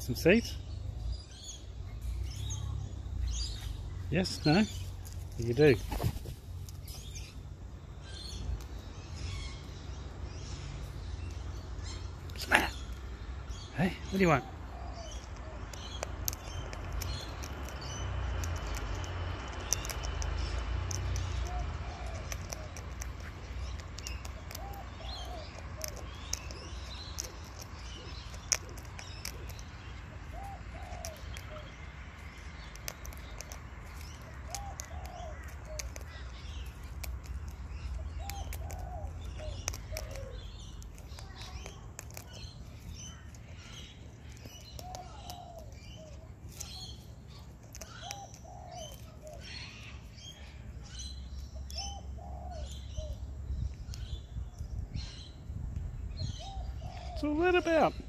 Some seeds? Yes? No? You do. What's the matter? Hey, what do you want? What's all that about?